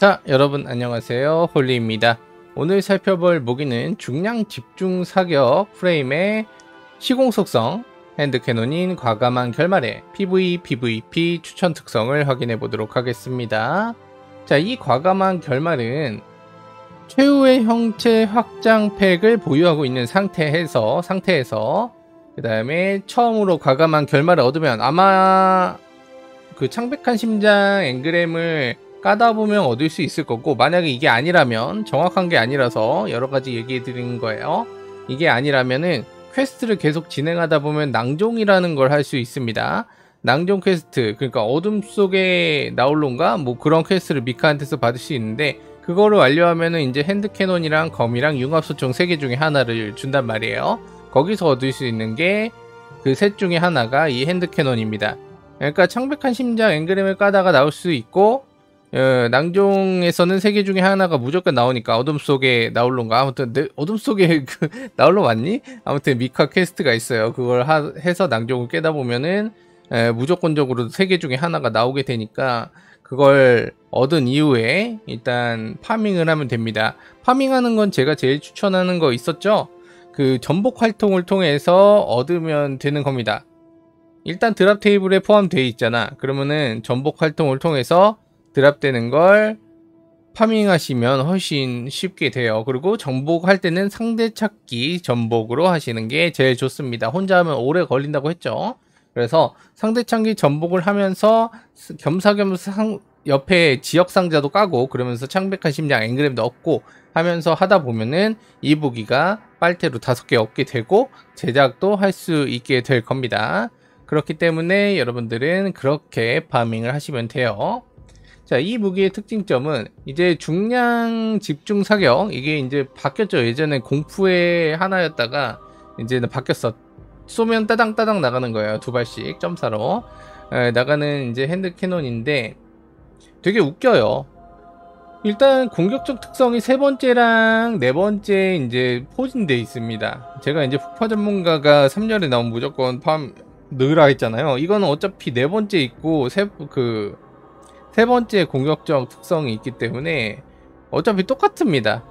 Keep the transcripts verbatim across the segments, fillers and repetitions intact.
자, 여러분 안녕하세요. 홀리입니다. 오늘 살펴볼 무기는 중량 집중 사격 프레임의 시공 속성, 핸드캐논인 과감한 결말의 피브이, 피브이피 추천 특성을 확인해 보도록 하겠습니다. 자, 이 과감한 결말은 최후의 형체 확장 팩을 보유하고 있는 상태에서 상태에서 그 다음에 처음으로 과감한 결말을 얻으면 아마 그 창백한 심장 앵그램을 까다 보면 얻을 수 있을 거고, 만약에 이게 아니라면, 정확한 게 아니라서 여러가지 얘기해 드리는 거예요. 이게 아니라면은 퀘스트를 계속 진행하다 보면 낭종이라는 걸 할 수 있습니다. 낭종 퀘스트, 그러니까 어둠 속의 나홀론가 뭐 그런 퀘스트를 미카한테서 받을 수 있는데, 그거를 완료하면은 이제 핸드캐논이랑 검이랑 융합소총 세 개 중에 하나를 준단 말이에요. 거기서 얻을 수 있는 게 그 셋 중에 하나가 이 핸드캐논입니다. 그러니까 창백한 심장 앵그램을 까다가 나올 수 있고, 어, 낭종에서는 세 개 중에 하나가 무조건 나오니까 어둠 속의 나홀론가, 아무튼 내, 어둠 속의 그 나홀론 맞니? 아무튼 미카 퀘스트가 있어요. 그걸 하, 해서 낭종을 깨다 보면은 에, 무조건적으로 세 개 중에 하나가 나오게 되니까 그걸 얻은 이후에 일단 파밍을 하면 됩니다. 파밍하는 건 제가 제일 추천하는 거 있었죠? 그 전복 활동을 통해서 얻으면 되는 겁니다. 일단 드랍 테이블에 포함되어 있잖아. 그러면은 전복 활동을 통해서 드랍되는 걸 파밍하시면 훨씬 쉽게 돼요. 그리고 정복할 때는 상대 찾기 전복으로 하시는 게 제일 좋습니다. 혼자 하면 오래 걸린다고 했죠. 그래서 상대 찾기 전복을 하면서 겸사겸사 상, 옆에 지역 상자도 까고, 그러면서 창백한 심장 앵그램도 얻고 하면서 하다 보면은 이 무기가 빨대로 다섯 개 얻게 되고 제작도 할 수 있게 될 겁니다. 그렇기 때문에 여러분들은 그렇게 파밍을 하시면 돼요. 자, 이 무기의 특징점은 이제 중량 집중 사격, 이게 이제 바뀌었죠. 예전에 공푸의 하나였다가 이제는 바뀌었어. 쏘면 따당따당 나가는 거예요. 두 발씩 점사로 에, 나가는 이제 핸드 캐논인데 되게 웃겨요. 일단 공격적 특성이 세 번째랑 네 번째 이제 포진되어 있습니다. 제가 이제 폭파 전문가가 삼 열에 나오면 무조건 팜 넣으라 했잖아요. 이거는 어차피 네 번째 있고 세 그 세 번째 공격적 특성이 있기 때문에 어차피 똑같습니다.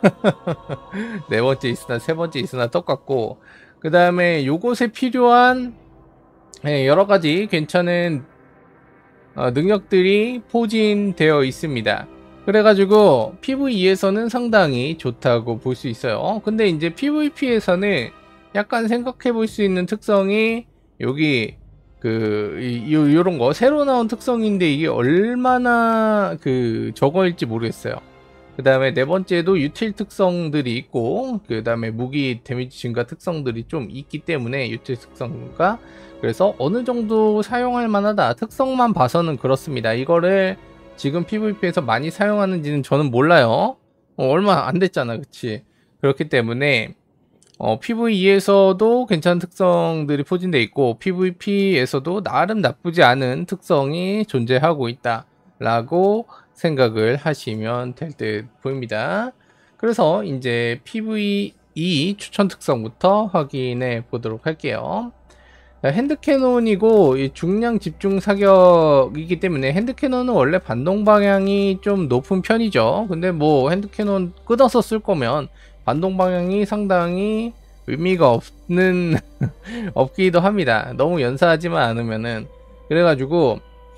네 번째 있으나 세 번째 있으나 똑같고, 그 다음에 요것에 필요한 여러가지 괜찮은 어, 능력들이 포진되어 있습니다. 그래가지고 피브이에서는 상당히 좋다고 볼 수 있어요. 근데 이제 피브이피에서는 약간 생각해 볼 수 있는 특성이 여기 그 요, 요런 거 새로 나온 특성인데 이게 얼마나 그 저거일지 모르겠어요. 그 다음에 네 번째도 유틸 특성들이 있고, 그 다음에 무기 데미지 증가 특성들이 좀 있기 때문에 유틸 특성과, 그래서 어느 정도 사용할 만하다. 특성만 봐서는 그렇습니다. 이거를 지금 피브이피에서 많이 사용하는지는 저는 몰라요. 어, 얼마 안 됐잖아, 그치? 그렇기 때문에 어, 피브이에서도 괜찮은 특성들이 포진되어 있고 피브이피에서도 나름 나쁘지 않은 특성이 존재하고 있다 라고 생각을 하시면 될 듯 보입니다. 그래서 이제 피브이 추천 특성부터 확인해 보도록 할게요. 핸드캐논이고 중량 집중 사격이기 때문에 핸드캐논은 원래 반동 방향이 좀 높은 편이죠. 근데 뭐 핸드캐논 끊어서 쓸 거면 반동 방향이 상당히 의미가 없는 없기도 합니다. 너무 연사하지만 않으면은. 그래가지고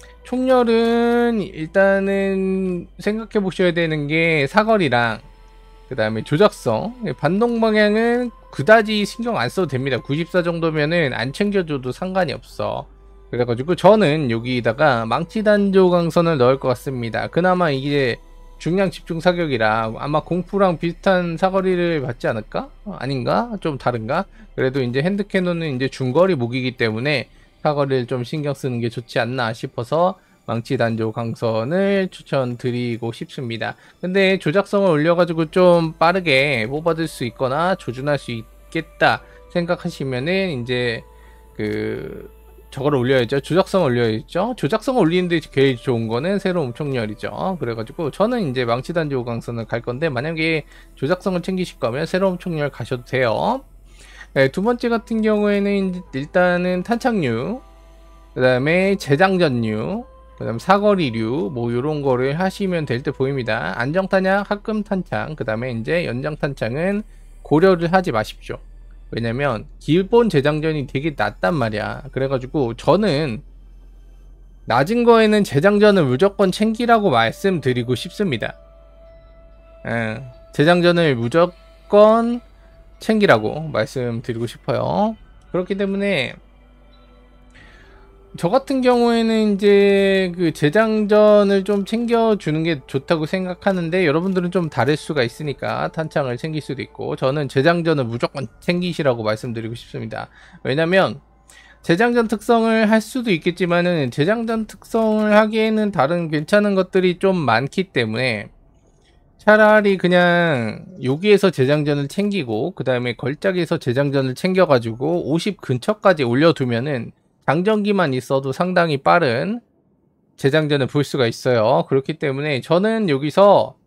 총열은 일단은 생각해 보셔야 되는 게 사거리랑 그 다음에 조작성, 반동 방향은 그다지 신경 안 써도 됩니다. 구십사 정도면은 안 챙겨줘도 상관이 없어. 그래가지고 저는 여기다가 망치 단조 강선을 넣을 것 같습니다. 그나마 이게 중량 집중 사격이라 아마 공푸랑 비슷한 사거리를 받지 않을까? 아닌가? 좀 다른가? 그래도 이제 핸드캐논은 이제 중거리 무기이기 때문에 사거리를 좀 신경 쓰는 게 좋지 않나 싶어서 망치 단조 강선을 추천드리고 싶습니다. 근데 조작성을 올려가지고 좀 빠르게 뽑아들 수 있거나 조준할 수 있겠다 생각하시면은 이제 그 저거를 올려야죠. 조작성을 올려야죠. 조작성을 올리는데 제일 좋은 거는 새로운 총열이죠. 그래가지고 저는 이제 망치 단조 강선을 갈 건데, 만약에 조작성을 챙기실 거면 새로운 총열 가셔도 돼요. 네, 두 번째 같은 경우에는 일단은 탄창류, 그 다음에 재장전류, 그 다음 사거리류 뭐 요런 거를 하시면 될 듯 보입니다. 안정탄약, 합금 탄창, 그 다음에 이제 연장 탄창은 고려를 하지 마십시오. 왜냐면 기본 재장전이 되게 낮단 말이야. 그래가지고 저는 낮은 거에는 재장전을 무조건 챙기라고 말씀드리고 싶습니다. 예, 재장전을 무조건 챙기라고 말씀드리고 싶어요. 그렇기 때문에 저 같은 경우에는 이제 그 재장전을 좀 챙겨주는 게 좋다고 생각하는데, 여러분들은 좀 다를 수가 있으니까 탄창을 챙길 수도 있고, 저는 재장전을 무조건 챙기시라고 말씀드리고 싶습니다. 왜냐면 재장전 특성을 할 수도 있겠지만은 재장전 특성을 하기에는 다른 괜찮은 것들이 좀 많기 때문에 차라리 그냥 여기에서 재장전을 챙기고 그 다음에 걸작에서 재장전을 챙겨가지고 오십 근처까지 올려두면은 장전기만 있어도 상당히 빠른 재장전을 볼 수가 있어요. 그렇기 때문에 저는 여기서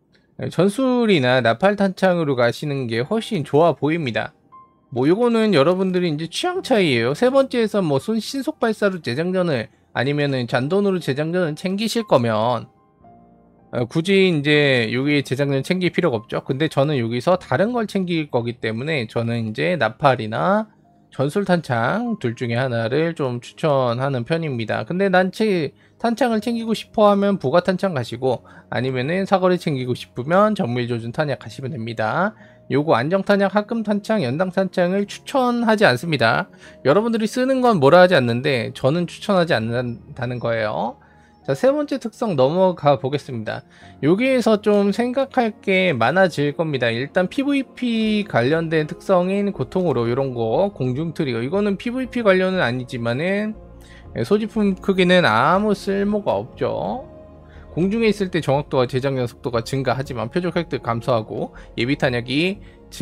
전술이나 나팔탄창으로 가시는 게 훨씬 좋아 보입니다. 뭐 요거는 여러분들이 이제 취향 차이예요. 세 번째에서 뭐 손 신속 발사로 재장전을 아니면은 잔돈으로 재장전을 챙기실 거면 어, 굳이 이제 여기 재장전 챙길 필요가 없죠. 근데 저는 여기서 다른 걸 챙길 거기 때문에 저는 이제 나팔이나 전술탄창 둘 중에 하나를 좀 추천하는 편입니다. 근데 난 체, 탄창을 챙기고 싶어 하면 부가탄창 가시고, 아니면은 사거리 챙기고 싶으면 정밀조준 탄약 가시면 됩니다. 요거 안정탄약, 합금탄창, 연당탄창을 추천하지 않습니다. 여러분들이 쓰는 건 뭐라 하지 않는데 저는 추천하지 않는다는 거예요. 자, 세 번째 특성 넘어가 보겠습니다. 여기에서 좀 생각할 게 많아질 겁니다. 일단 피브이피 관련된 특성인 고통으로 이런 거 공중 트리거, 이거는 피브이피 관련은 아니지만은 소지품 크기는 아무 쓸모가 없죠. 공중에 있을 때 정확도와 재장전 속도가 증가하지만 표적 획득 감소하고 예비 탄약이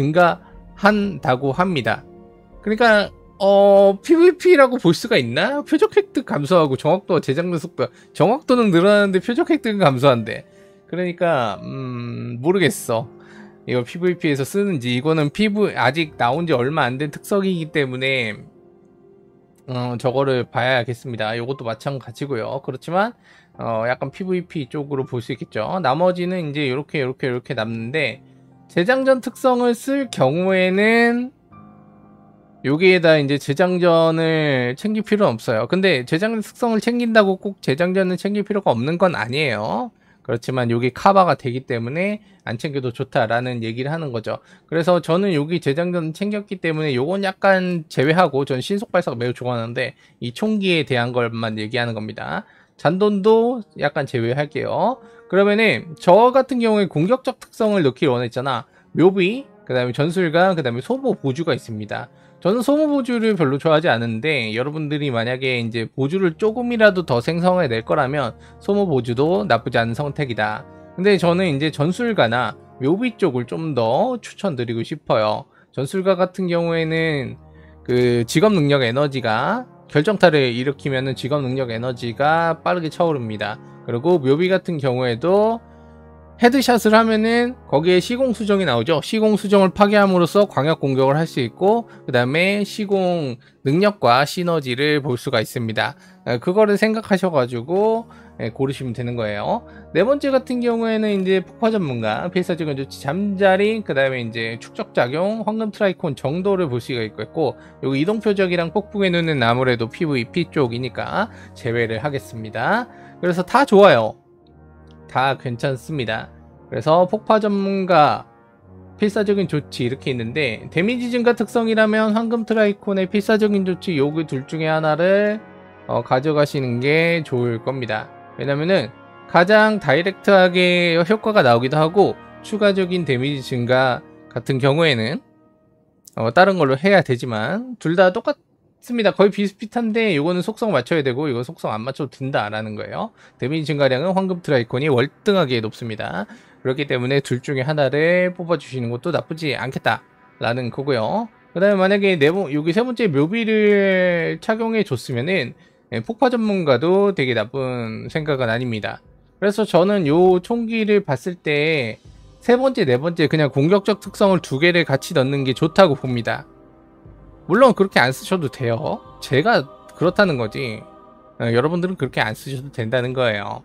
증가한다고 합니다. 그러니까 어 피브이피라고 볼 수가 있나? 표적 획득 감소하고 정확도와 재장전 속도, 정확도는 늘어나는데 표적 획득은 감소한대. 그러니까 음 모르겠어. 이거 피브이피에서 쓰는지. 이거는 피브 아직 나온 지 얼마 안 된 특성이기 때문에 어 저거를 봐야겠습니다. 이것도 마찬가지고요. 그렇지만 어 약간 피브이피 쪽으로 볼 수 있겠죠. 나머지는 이제 이렇게 이렇게 이렇게 남는데, 재장전 특성을 쓸 경우에는 여기에다 이제 재장전을 챙길 필요는 없어요. 근데 재장전 특성을 챙긴다고 꼭 재장전을 챙길 필요가 없는 건 아니에요. 그렇지만 여기 카바가 되기 때문에 안 챙겨도 좋다라는 얘기를 하는 거죠. 그래서 저는 여기 재장전 챙겼기 때문에 요건 약간 제외하고, 전 신속 발사가 매우 좋아하는데 이 총기에 대한 것만 얘기하는 겁니다. 잔돈도 약간 제외할게요. 그러면은 저 같은 경우에 공격적 특성을 넣기를 원했잖아. 묘비, 그 다음에 전술가, 그 다음에 소모 보주가 있습니다. 저는 소모 보주를 별로 좋아하지 않는데, 여러분들이 만약에 이제 보주를 조금이라도 더 생성해 낼 거라면 소모 보주도 나쁘지 않은 선택이다. 근데 저는 이제 전술가나 묘비 쪽을 좀 더 추천드리고 싶어요. 전술가 같은 경우에는 그 직업 능력 에너지가 결정타를 일으키면은 직업 능력 에너지가 빠르게 차오릅니다. 그리고 묘비 같은 경우에도 헤드샷을 하면은 거기에 시공 수정이 나오죠. 시공 수정을 파괴함으로써 광역 공격을 할 수 있고, 그 다음에 시공 능력과 시너지를 볼 수가 있습니다. 그거를 생각하셔가지고 고르시면 되는 거예요. 네 번째 같은 경우에는 이제 폭파 전문가, 필사적인 조치, 잠자리, 그 다음에 이제 축적작용, 황금 트라이콘 정도를 볼 수가 있고, 여기 이동 표적이랑 폭풍의 눈은 아무래도 피브이피 쪽이니까 제외를 하겠습니다. 그래서 다 좋아요. 다 괜찮습니다. 그래서 폭파 전문가, 필사적인 조치 이렇게 있는데, 데미지 증가 특성이라면 황금 트라이콘의 필사적인 조치 요그 둘 중에 하나를 어, 가져가시는 게 좋을 겁니다. 왜냐면은 가장 다이렉트하게 효과가 나오기도 하고, 추가적인 데미지 증가 같은 경우에는 어, 다른 걸로 해야 되지만 둘 다 똑같습니다. 거의 비슷비슷한데 이거는 속성 맞춰야 되고 이거 속성 안 맞춰도 된다라는 거예요. 데미지 증가량은 황금 트라이콘이 월등하게 높습니다. 그렇기 때문에 둘 중에 하나를 뽑아주시는 것도 나쁘지 않겠다라는 거고요. 그 다음에 만약에 네 번, 여기 세 번째 묘비를 착용해 줬으면은 폭파 전문가도 되게 나쁜 생각은 아닙니다. 그래서 저는 요 총기를 봤을 때 세 번째, 네 번째 그냥 공격적 특성을 두 개를 같이 넣는 게 좋다고 봅니다. 물론 그렇게 안 쓰셔도 돼요. 제가 그렇다는 거지. 어, 여러분들은 그렇게 안 쓰셔도 된다는 거예요.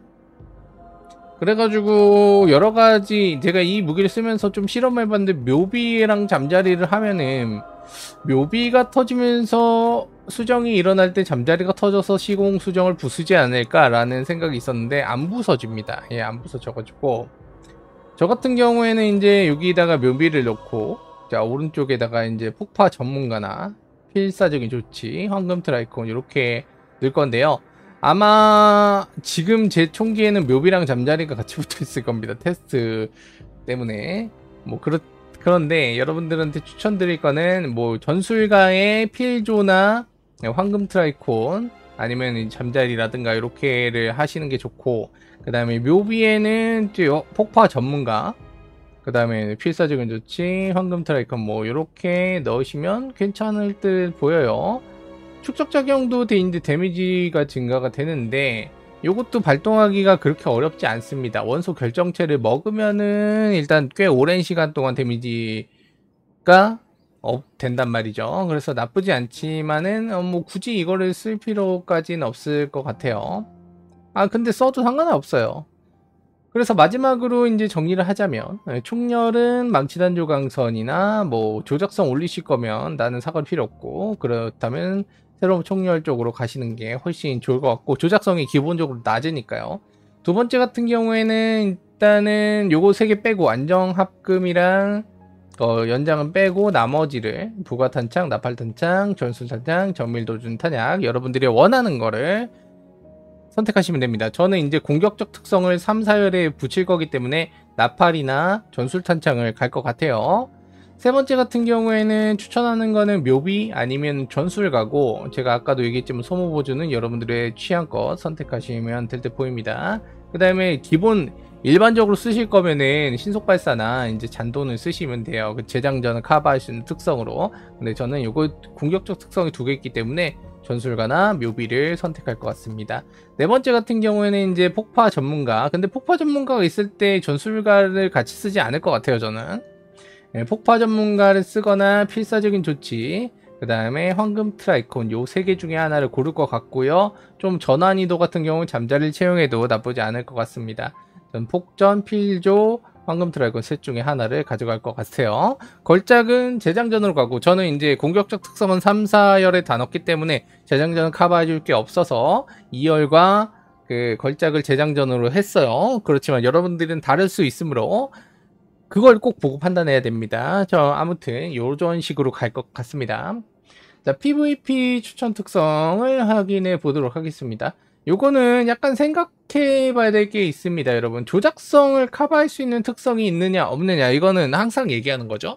그래가지고 여러가지 제가 이 무기를 쓰면서 좀 실험해봤는데, 묘비랑 잠자리를 하면은 묘비가 터지면서 수정이 일어날 때 잠자리가 터져서 시공 수정을 부수지 않을까라는 생각이 있었는데 안 부서집니다. 예, 안 부서져가지고 저 같은 경우에는 이제 여기다가 묘비를 넣고, 자 오른쪽에다가 이제 폭파 전문가나 필사적인 조치, 황금 트라이콘 이렇게 넣을 건데요. 아마 지금 제 총기에는 묘비랑 잠자리가 같이 붙어 있을 겁니다. 테스트 때문에. 뭐 그렇 그런데 여러분들한테 추천드릴 거는 뭐 전술가의 필조나 황금 트라이콘 아니면 잠자리라든가 이렇게를 하시는 게 좋고, 그 다음에 묘비에는 폭파 전문가, 그 다음에 필사적인 조치, 황금 트라이콘 뭐 이렇게 넣으시면 괜찮을 듯 보여요. 축적 작용도 되는데 데미지가 증가가 되는데 요것도 발동하기가 그렇게 어렵지 않습니다. 원소 결정체를 먹으면은 일단 꽤 오랜 시간 동안 데미지가 업 된단 말이죠. 그래서 나쁘지 않지만은 어 뭐 굳이 이거를 쓸 필요까지는 없을 것 같아요. 아 근데 써도 상관은 없어요. 그래서 마지막으로 이제 정리를 하자면, 총열은 망치단조강선이나 뭐 조작성 올리실 거면 나는 사갈 필요 없고, 그렇다면 새로운 총열 쪽으로 가시는 게 훨씬 좋을 것 같고, 조작성이 기본적으로 낮으니까요. 두 번째 같은 경우에는 일단은 요거 세 개 빼고 안정합금이랑 어, 연장은 빼고 나머지를 부가탄창, 나팔탄창, 전술탄창, 정밀도준 탄약 여러분들이 원하는 거를 선택하시면 됩니다. 저는 이제 공격적 특성을 삼, 사열에 붙일 거기 때문에 나팔이나 전술탄창을 갈 것 같아요. 세 번째 같은 경우에는 추천하는 거는 묘비 아니면 전술가고, 제가 아까도 얘기했지만 소모보조는 여러분들의 취향껏 선택하시면 될 듯 보입니다. 그 다음에 기본 일반적으로 쓰실 거면은 신속발사나 이제 잔돈을 쓰시면 돼요. 그 재장전을 커버할 수 있는 특성으로. 근데 저는 요거 공격적 특성이 두 개 있기 때문에 전술가나 묘비를 선택할 것 같습니다. 네 번째 같은 경우에는 이제 폭파 전문가. 근데 폭파 전문가가 있을 때 전술가를 같이 쓰지 않을 것 같아요, 저는. 네, 폭파 전문가를 쓰거나 필사적인 조치, 그 다음에 황금 트라이콘 요 세 개 중에 하나를 고를 것 같고요. 좀 전환이도 같은 경우 잠자리를 채용해도 나쁘지 않을 것 같습니다. 전 폭전, 필조, 황금 트라이콘 셋 중에 하나를 가져갈 것 같아요. 걸작은 재장전으로 가고, 저는 이제 공격적 특성은 삼, 사열에 다 넣기 때문에 재장전을 커버해 줄 게 없어서 이 열과 그 걸작을 재장전으로 했어요. 그렇지만 여러분들은 다를 수 있으므로 그걸 꼭 보고 판단해야 됩니다. 저 아무튼 요런 식으로 갈 것 같습니다. 자, 피브이피 추천 특성을 확인해 보도록 하겠습니다. 요거는 약간 생각해 봐야 될 게 있습니다, 여러분. 조작성을 커버할 수 있는 특성이 있느냐 없느냐, 이거는 항상 얘기하는 거죠.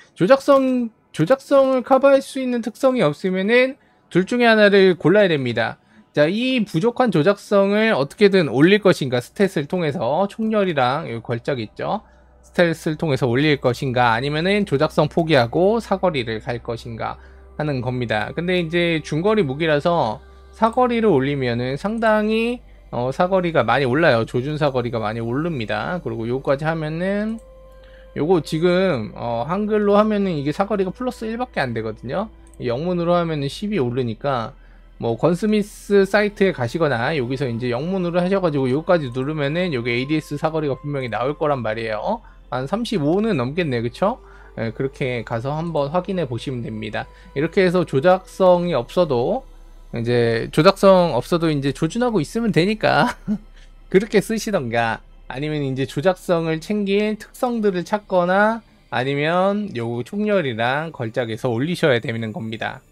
조작성 조작성을 커버할 수 있는 특성이 없으면은 둘 중에 하나를 골라야 됩니다. 자, 이 부족한 조작성을 어떻게든 올릴 것인가, 스탯을 통해서 총열이랑 여기 걸작이 있죠, 스텔스를 통해서 올릴 것인가, 아니면은 조작성 포기하고 사거리를 갈 것인가 하는 겁니다. 근데 이제 중거리 무기라서 사거리를 올리면은 상당히 어, 사거리가 많이 올라요. 조준 사거리가 많이 오릅니다. 그리고 요거까지 하면은 요거 지금 어, 한글로 하면은 이게 사거리가 플러스 일밖에 안 되거든요. 영문으로 하면은 십이 오르니까 뭐 건스미스 사이트에 가시거나 여기서 이제 영문으로 하셔가지고 요거까지 누르면은 요게 에이디에스 사거리가 분명히 나올 거란 말이에요. 한 삼십오는 넘겠네, 그쵸? 네, 그렇게 가서 한번 확인해 보시면 됩니다. 이렇게 해서 조작성이 없어도 이제 조작성 없어도 이제 조준하고 있으면 되니까 그렇게 쓰시던가, 아니면 이제 조작성을 챙긴 특성들을 찾거나, 아니면 요 총열이랑 걸작에서 올리셔야 되는 겁니다.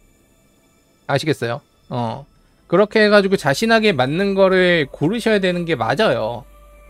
아시겠어요? 어, 그렇게 해가지고 자신에게 맞는 거를 고르셔야 되는 게 맞아요.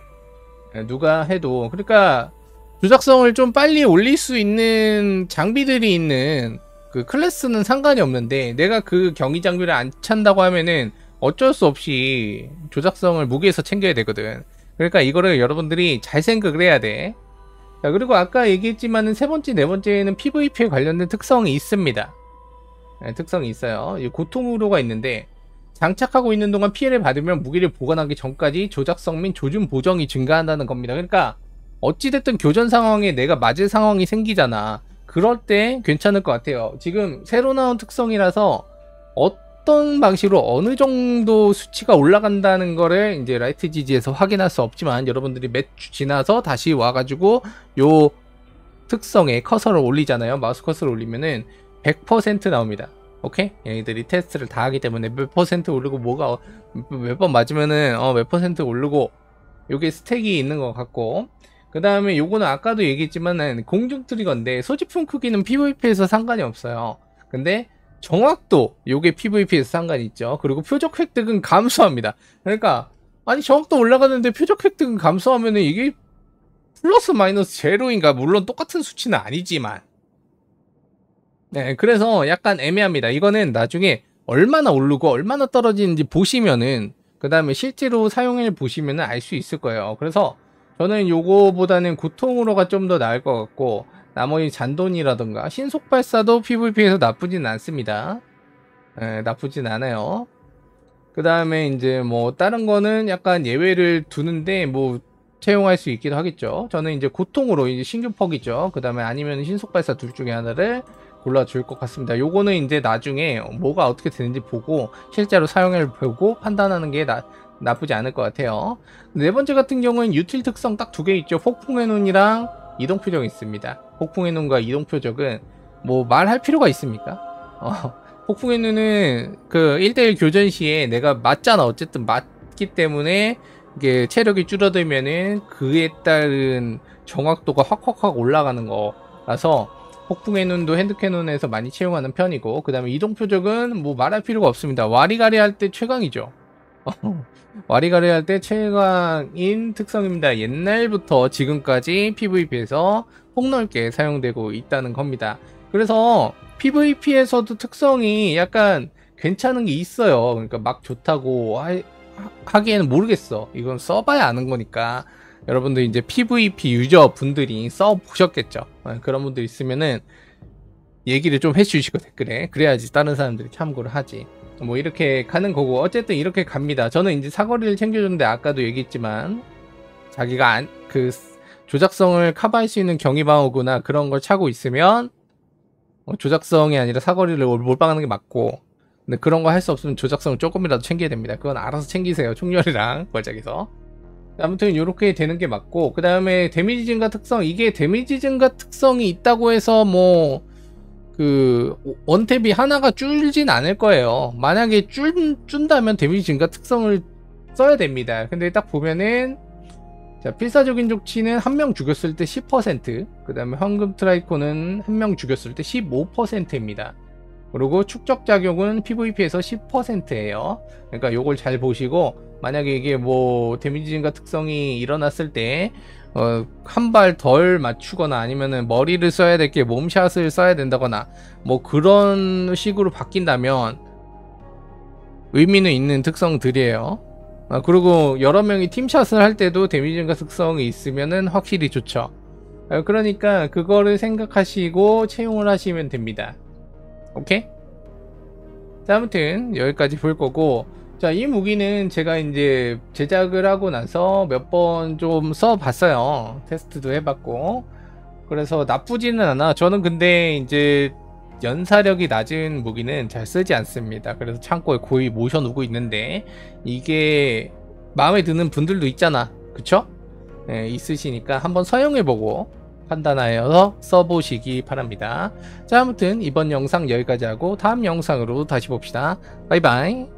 누가 해도. 그러니까 조작성을 좀 빨리 올릴 수 있는 장비들이 있는 그 클래스는 상관이 없는데, 내가 그 경위 장비를 안 찬다고 하면은 어쩔 수 없이 조작성을 무기에서 챙겨야 되거든. 그러니까 이거를 여러분들이 잘 생각을 해야 돼. 자, 그리고 아까 얘기했지만은 세 번째, 네 번째에는 피브이피에 관련된 특성이 있습니다. 네, 특성이 있어요. 고통으로가 있는데, 장착하고 있는 동안 피해를 받으면 무기를 보관하기 전까지 조작성 및 조준 보정이 증가한다는 겁니다. 그러니까 어찌됐든 교전 상황에 내가 맞을 상황이 생기잖아. 그럴 때 괜찮을 것 같아요. 지금 새로 나온 특성이라서 어, 어떤 방식으로 어느 정도 수치가 올라간다는 거를 이제 라이트 지지에서 확인할 수 없지만, 여러분들이 몇 주 지나서 다시 와가지고 요 특성에 커서를 올리잖아요. 마우스 커서를 올리면은 백 퍼센트 나옵니다. 오케이? 얘네들이 테스트를 다 하기 때문에 몇 퍼센트 오르고 뭐가 몇 번 맞으면은 어 몇 퍼센트 오르고, 요게 스택이 있는 것 같고, 그 다음에 요거는 아까도 얘기했지만은 공중 트리거인데 소지품 크기는 피브이피에서 상관이 없어요. 근데 정확도, 요게 피브이피에서 상관이 있죠. 그리고 표적 획득은 감소합니다. 그러니까 아니 정확도 올라가는데 표적 획득은 감소하면은 이게 플러스 마이너스 제로인가? 물론 똑같은 수치는 아니지만, 네, 그래서 약간 애매합니다. 이거는 나중에 얼마나 오르고 얼마나 떨어지는지 보시면은, 그 다음에 실제로 사용해 보시면은 알 수 있을 거예요. 그래서 저는 요거보다는 고통으로가 좀 더 나을 것 같고, 나머지 잔돈이라던가 신속 발사도 피브이피에서 나쁘진 않습니다. 네, 나쁘진 않아요. 그 다음에 이제 뭐 다른 거는 약간 예외를 두는데 뭐 채용할 수 있기도 하겠죠. 저는 이제 고통으로 이제 신규 퍽이죠. 그 다음에 아니면 신속 발사 둘 중에 하나를 골라줄 것 같습니다. 요거는 이제 나중에 뭐가 어떻게 되는지 보고 실제로 사용을 보고 판단하는 게 나, 나쁘지 않을 것 같아요. 네 번째 같은 경우는 유틸 특성 딱 두 개 있죠. 폭풍의 눈이랑 이동 표적이 있습니다. 폭풍의 눈과 이동 표적은 뭐 말할 필요가 있습니까? 어, 폭풍의 눈은 그 일 대일 교전 시에 내가 맞잖아. 어쨌든 맞기 때문에 이게 체력이 줄어들면은 그에 따른 정확도가 확확확 올라가는 거라서 폭풍의 눈도 핸드캐논에서 많이 채용하는 편이고, 그 다음에 이동 표적은 뭐 말할 필요가 없습니다. 와리가리 할 때 최강이죠. 와리가리 할 때 최강인 특성입니다. 옛날부터 지금까지 피브이피에서 폭넓게 사용되고 있다는 겁니다. 그래서 피브이피에서도 특성이 약간 괜찮은 게 있어요. 그러니까 막 좋다고 하, 하기에는 모르겠어. 이건 써봐야 아는 거니까. 여러분들 이제 피브이피 유저 분들이 써보셨겠죠. 그런 분들 있으면은 얘기를 좀 해주시고 댓글에, 그래야지 다른 사람들이 참고를 하지. 뭐 이렇게 가는 거고, 어쨌든 이렇게 갑니다. 저는 이제 사거리를 챙겨줬는데 아까도 얘기했지만, 자기가 안, 그 조작성을 커버할 수 있는 경위방어구나 그런 걸 차고 있으면 어, 조작성이 아니라 사거리를 몰빵하는 게 맞고, 근데 그런 거 할 수 없으면 조작성을 조금이라도 챙겨야 됩니다. 그건 알아서 챙기세요. 총열이랑 걸작에서. 아무튼 이렇게 되는 게 맞고, 그 다음에 데미지 증가 특성, 이게 데미지 증가 특성이 있다고 해서 뭐 그 원탭이 하나가 줄진 않을 거예요. 만약에 줄, 준다면 데미지 증가 특성을 써야 됩니다. 근데 딱 보면은, 자, 필사적인 조치는 한 명 죽였을 때 십 퍼센트, 그 다음에 황금 트라이코는 한 명 죽였을 때 십오 퍼센트입니다. 그리고 축적 작용은 피브이피에서 십 퍼센트예요. 그러니까 요걸 잘 보시고, 만약에 이게 뭐 데미지 증가 특성이 일어났을 때 어, 한 발 덜 맞추거나 아니면은 머리를 써야 될 게 몸샷을 써야 된다거나 뭐 그런 식으로 바뀐다면 의미는 있는 특성들이에요. 아, 그리고 여러 명이 팀샷을 할 때도 데미지 증가 특성이 있으면은 확실히 좋죠. 아, 그러니까 그거를 생각하시고 채용을 하시면 됩니다. 오케이? 자, 아무튼 여기까지 볼 거고, 자, 이 무기는 제가 이제 제작을 하고 나서 몇 번 좀 써봤어요. 테스트도 해봤고. 그래서 나쁘지는 않아. 저는 근데 이제 연사력이 낮은 무기는 잘 쓰지 않습니다. 그래서 창고에 고이 모셔놓고 있는데, 이게 마음에 드는 분들도 있잖아. 그쵸? 네, 있으시니까 한번 사용해보고 판단하여서 써보시기 바랍니다. 자, 아무튼 이번 영상 여기까지 하고 다음 영상으로 다시 봅시다. 바이바이.